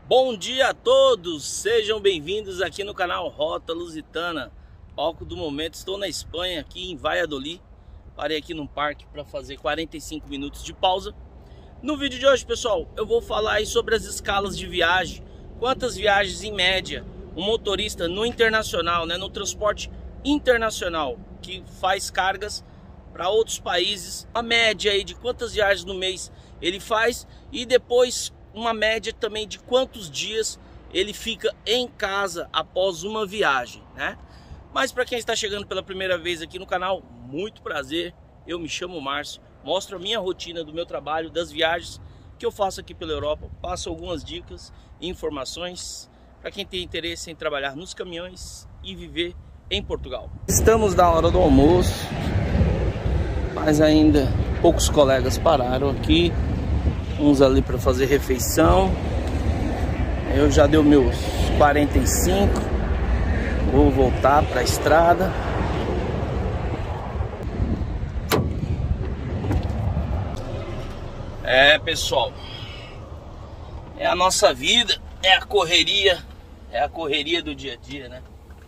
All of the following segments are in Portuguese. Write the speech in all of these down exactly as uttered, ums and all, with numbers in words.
Bom dia a todos, sejam bem-vindos aqui no canal Rota Lusitana. Palco do momento, estou na Espanha, aqui em Valladolid. Parei aqui num parque para fazer quarenta e cinco minutos de pausa. No vídeo de hoje, pessoal, eu vou falar aí sobre as escalas de viagem. Quantas viagens em média um motorista no internacional, né, no transporte internacional, que faz cargas para outros países, a média aí de quantas viagens no mês ele faz e depois uma média também de quantos dias ele fica em casa após uma viagem, né? Mas para quem está chegando pela primeira vez aqui no canal, muito prazer, eu me chamo Márcio, mostro a minha rotina do meu trabalho, das viagens que eu faço aqui pela Europa, passo algumas dicas e informações para quem tem interesse em trabalhar nos caminhões e viver em Portugal. Estamos na hora do almoço, mas ainda poucos colegas pararam aqui. Uns ali para fazer refeição. Eu já deu meus quarenta e cinco. Vou voltar para a estrada. É, pessoal, é a nossa vida, é a correria, é a correria do dia a dia, né?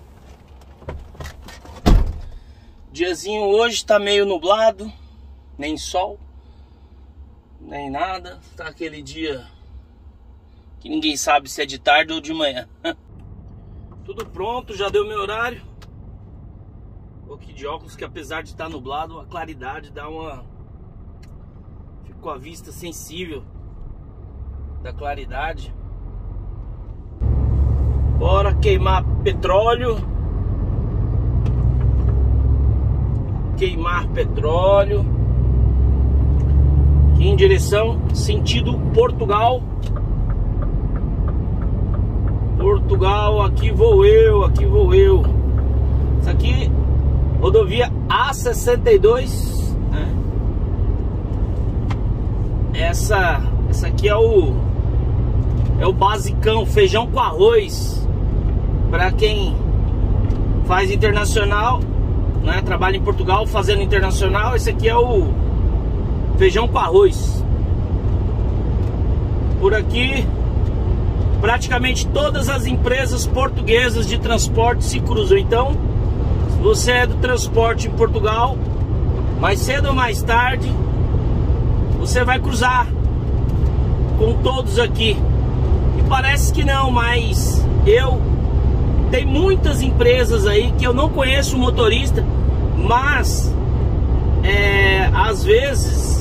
Diazinho hoje tá meio nublado, nem sol, nem nada, tá aquele dia que ninguém sabe se é de tarde ou de manhã. Tudo pronto, já deu meu horário. Tô aqui de óculos, que apesar de estar nublado, a claridade dá uma... Ficou a vista sensível da claridade. Bora queimar petróleo. Queimar petróleo. Em direção sentido Portugal. Portugal, aqui vou eu, aqui vou eu. Isso aqui, rodovia A sessenta e dois, né? Essa, essa aqui é o é o basicão, feijão com arroz. Para quem faz internacional, né? Trabalha em Portugal fazendo internacional, esse aqui é o feijão com arroz. Por aqui praticamente todas as empresas portuguesas de transporte se cruzam. Então, se você é do transporte em Portugal, mais cedo ou mais tarde você vai cruzar com todos aqui. E parece que não, mas eu tem muitas empresas aí que eu não conheço o motorista, mas é, às vezes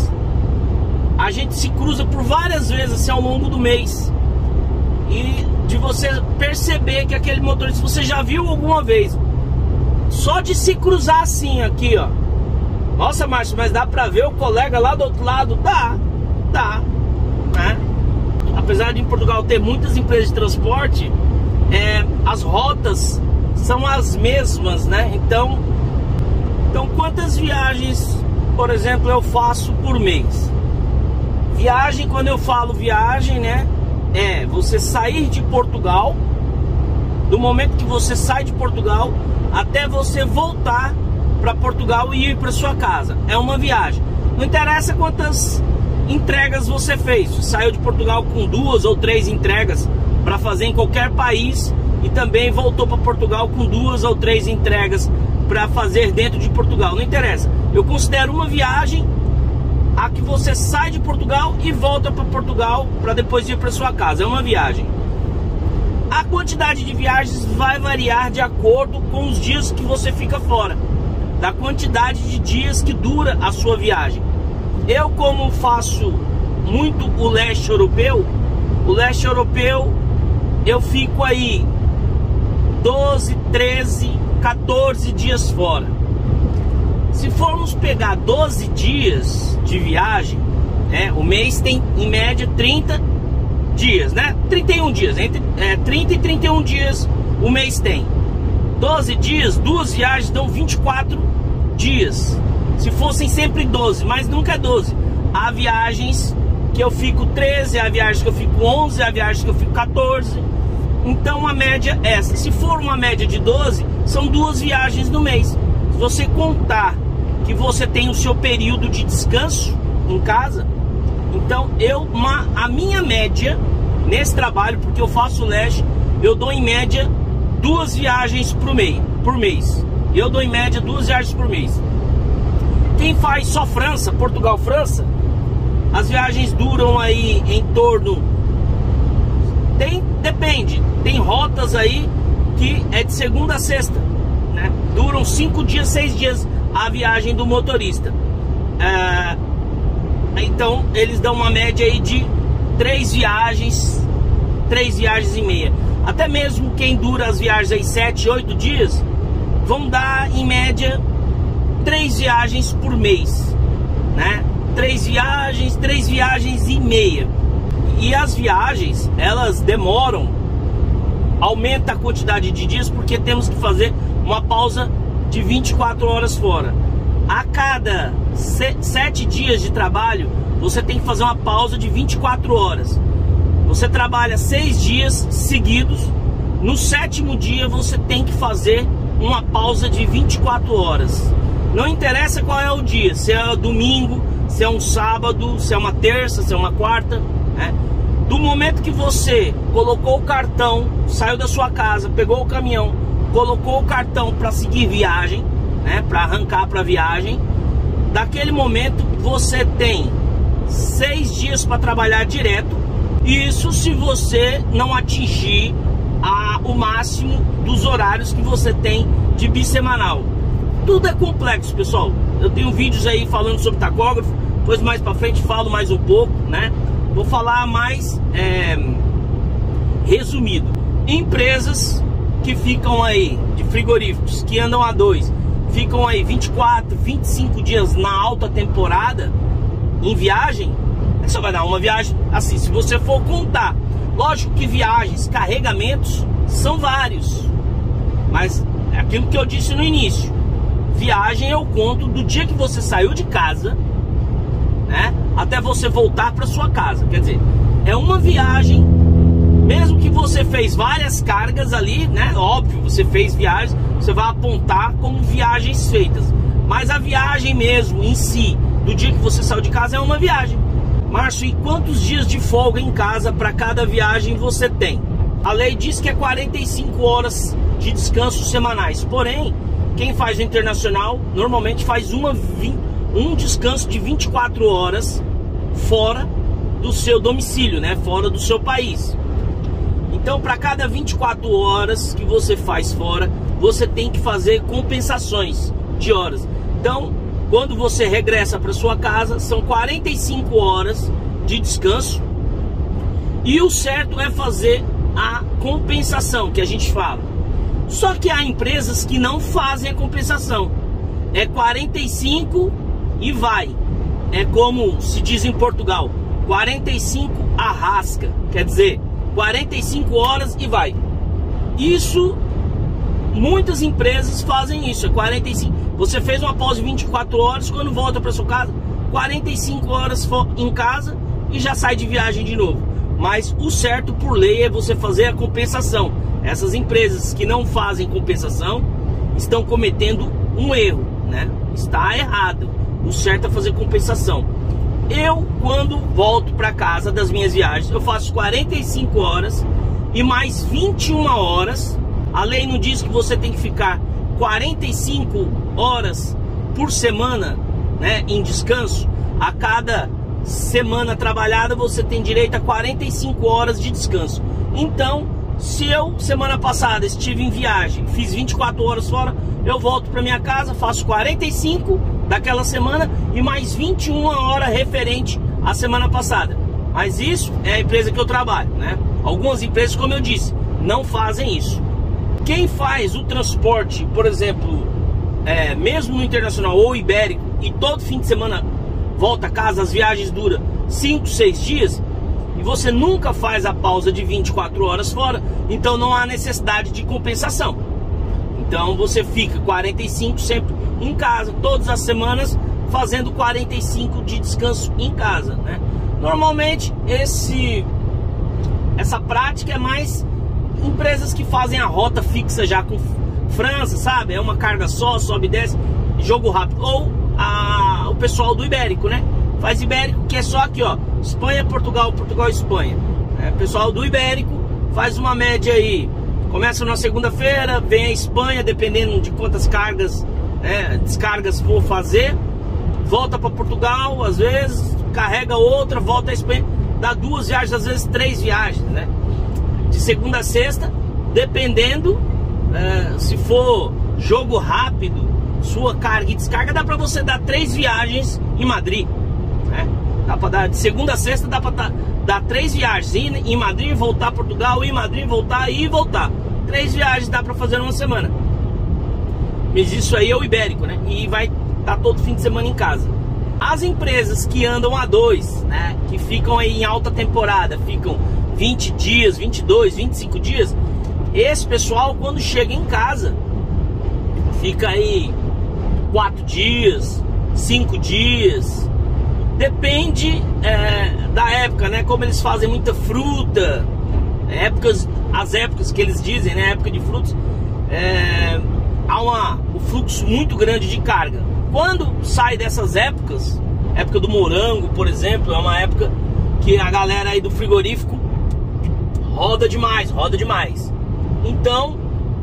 a gente se cruza por várias vezes assim, ao longo do mês. E de você perceber que aquele motorista você já viu alguma vez. Só de se cruzar assim aqui, ó. Nossa, Márcio, mas dá pra ver o colega lá do outro lado? Dá, dá, né? Apesar de em Portugal ter muitas empresas de transporte, é, as rotas são as mesmas, né? Então, então quantas viagens, por exemplo, eu faço por mês? Viagem, quando eu falo viagem, né, é você sair de Portugal, do momento que você sai de Portugal até você voltar para Portugal e ir para sua casa. É uma viagem. Não interessa quantas entregas você fez. Você saiu de Portugal com duas ou três entregas para fazer em qualquer país e também voltou para Portugal com duas ou três entregas para fazer dentro de Portugal. Não interessa. Eu considero uma viagem a que você sai de Portugal e volta para Portugal para depois ir para sua casa. É uma viagem. A quantidade de viagens vai variar de acordo com os dias que você fica fora, da quantidade de dias que dura a sua viagem. Eu, como faço muito o leste europeu, o leste europeu eu fico aí doze, treze, quatorze dias fora. Se formos pegar doze dias de viagem, né, o mês tem em média trinta dias, né? trinta e um dias, entre é, trinta e trinta e um dias o mês tem. doze dias, duas viagens dão vinte e quatro dias. Se fossem sempre doze, mas nunca é doze. Há viagens que eu fico treze, há viagens que eu fico onze, há viagens que eu fico quatorze. Então a média é essa. Se for uma média de doze, são duas viagens no mês. Se você contar que você tem o seu período de descanso em casa, então eu, uma, a minha média nesse trabalho, porque eu faço leste, eu dou em média duas viagens por mês, por mês. Eu dou em média duas viagens por mês. Quem faz só França, Portugal, França, as viagens duram aí em torno... Tem, depende, tem rotas aí que é de segunda a sexta, né? Duram cinco dias, seis dias a viagem do motorista. É, então eles dão uma média aí de três viagens, três viagens e meia. Até mesmo quem dura as viagens aí sete, oito dias, vão dar em média três viagens por mês, né? Três viagens, três viagens e meia. E as viagens, elas demoram, aumenta a quantidade de dias, porque temos que fazer uma pausa de vinte e quatro horas fora. A cada sete dias de trabalho, você tem que fazer uma pausa de vinte e quatro horas. Você trabalha seis dias seguidos, no sétimo dia você tem que fazer uma pausa de vinte e quatro horas. Não interessa qual é o dia, se é domingo, se é um sábado, se é uma terça, se é uma quarta, né? Do momento que você colocou o cartão, saiu da sua casa, pegou o caminhão, colocou o cartão para seguir viagem, né, para arrancar para viagem, daquele momento você tem seis dias para trabalhar direto. Isso se você não atingir a, o máximo dos horários que você tem de bissemanal. Tudo é complexo, pessoal. Eu tenho vídeos aí falando sobre tacógrafo, depois mais para frente falo mais um pouco, né? Vou falar mais é, resumido. Empresas que ficam aí, de frigoríficos, que andam a dois, ficam aí vinte e quatro, vinte e cinco dias na alta temporada, em viagem, só vai dar uma viagem, assim, se você for contar. Lógico que viagens, carregamentos, são vários. Mas é aquilo que eu disse no início. Viagem eu conto do dia que você saiu de casa, né, até você voltar para sua casa. Quer dizer, é uma viagem, mesmo que você fez várias cargas ali, né? Óbvio, você fez viagens, você vai apontar como viagens feitas. Mas a viagem mesmo em si, do dia que você saiu de casa, é uma viagem. Márcio, e quantos dias de folga em casa para cada viagem você tem? A lei diz que é quarenta e cinco horas de descanso semanais. Porém, quem faz o internacional normalmente faz uma um descanso de vinte e quatro horas fora do seu domicílio, né? Fora do seu país. Então, para cada vinte e quatro horas que você faz fora, você tem que fazer compensações de horas. Então, quando você regressa para sua casa, são quarenta e cinco horas de descanso. E o certo é fazer a compensação, que a gente fala. Só que há empresas que não fazem a compensação. É quarenta e cinco e vai. É como se diz em Portugal, quarenta e cinco arrasca. Quer dizer, quarenta e cinco horas e vai. Isso, muitas empresas fazem isso, é quarenta e cinco. Você fez uma pausa de vinte e quatro horas, quando volta para sua casa, quarenta e cinco horas em casa e já sai de viagem de novo. Mas o certo por lei é você fazer a compensação. Essas empresas que não fazem compensação estão cometendo um erro, né? Está errado. O certo é fazer compensação. Eu, quando volto para casa das minhas viagens, eu faço quarenta e cinco horas e mais vinte e uma horas. A lei não diz que você tem que ficar quarenta e cinco horas por semana, né, em descanso. A cada semana trabalhada você tem direito a quarenta e cinco horas de descanso. Então, se eu semana passada estive em viagem, fiz vinte e quatro horas fora, eu volto para minha casa, faço quarenta e cinco daquela semana e mais vinte e uma horas referente à semana passada. Mas isso é a empresa que eu trabalho, né? Algumas empresas, como eu disse, não fazem isso. Quem faz o transporte, por exemplo, é, mesmo no internacional ou ibérico, e todo fim de semana volta a casa, as viagens duram cinco, seis dias, e você nunca faz a pausa de vinte e quatro horas fora, então não há necessidade de compensação. Então você fica quarenta e cinco sempre em casa, todas as semanas fazendo quarenta e cinco de descanso em casa, né? Normalmente esse, essa prática é mais empresas que fazem a rota fixa já com França, sabe? É uma carga só, sobe e desce, jogo rápido. Ou a, o pessoal do ibérico, né? Faz ibérico, que é só aqui, ó, Espanha, Portugal, Portugal, Espanha. É, pessoal do Ibérico faz uma média aí, começa na segunda-feira, vem a Espanha, dependendo de quantas cargas, né, descargas for fazer, volta para Portugal, às vezes carrega outra, volta à Espanha, dá duas viagens, às vezes três viagens, né? De segunda a sexta, dependendo, é, se for jogo rápido, sua carga e descarga, dá para você dar três viagens em Madrid, né? Dá para dar de segunda a sexta, dá para dar três viagens em Madrid, voltar a Portugal, ir em Madrid, voltar e voltar. Três viagens dá para fazer numa semana. Mas isso aí é o Ibérico, né? E vai estar todo fim de semana em casa. As empresas que andam a dois, né? Que ficam aí em alta temporada, ficam vinte dias, vinte e dois, vinte e cinco dias. Esse pessoal, quando chega em casa, fica aí quatro dias, cinco dias. Depende é, da época, né? Como eles fazem muita fruta, épocas, as épocas que eles dizem, né? Época de frutos, é, há uma, um fluxo muito grande de carga. Quando sai dessas épocas, época do morango, por exemplo, é uma época que a galera aí do frigorífico roda demais, roda demais. Então,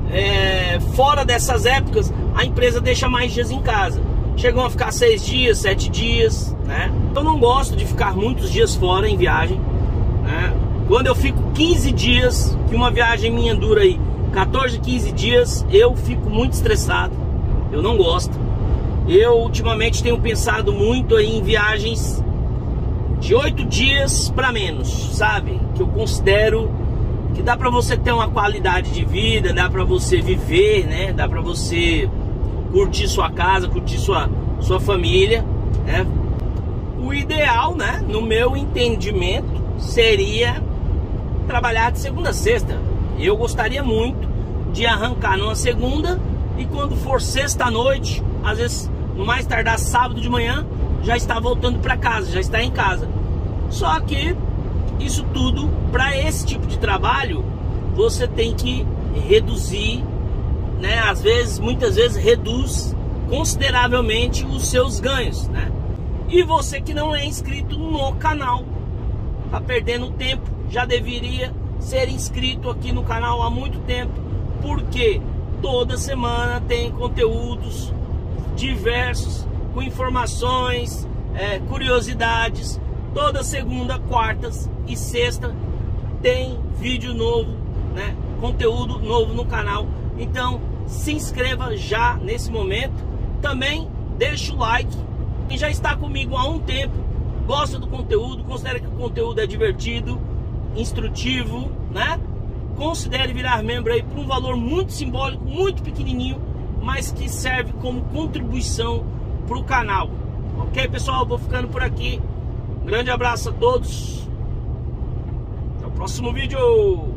é, fora dessas épocas, a empresa deixa mais dias em casa. Chegam a ficar seis dias, sete dias, né? Eu não gosto de ficar muitos dias fora em viagem, né? Quando eu fico quinze dias, que uma viagem minha dura aí quatorze, quinze dias, eu fico muito estressado. Eu não gosto. Eu ultimamente tenho pensado muito aí em viagens de oito dias para menos, sabe? Que eu considero que dá para você ter uma qualidade de vida, dá para você viver, né? Dá para você curtir sua casa, curtir sua, sua família, né? O ideal, né, no meu entendimento, seria trabalhar de segunda a sexta. Eu gostaria muito de arrancar numa segunda e quando for sexta à noite, às vezes no mais tardar sábado de manhã, já está voltando para casa, já está em casa. Só que isso tudo, para esse tipo de trabalho, você tem que reduzir, né? Às vezes, muitas vezes reduz consideravelmente os seus ganhos, né? E você que não é inscrito no canal, tá perdendo tempo, já deveria ser inscrito aqui no canal há muito tempo, porque toda semana tem conteúdos diversos, com informações, é, curiosidades. Toda segunda, quartas e sexta tem vídeo novo, né? Conteúdo novo no canal. Então se inscreva já nesse momento. Também deixa o like. Quem já está comigo há um tempo, gosta do conteúdo, considera que o conteúdo é divertido, instrutivo, né? Considere virar membro aí por um valor muito simbólico, muito pequenininho, mas que serve como contribuição para o canal. Ok, pessoal? Vou ficando por aqui. Um grande abraço a todos. Até o próximo vídeo.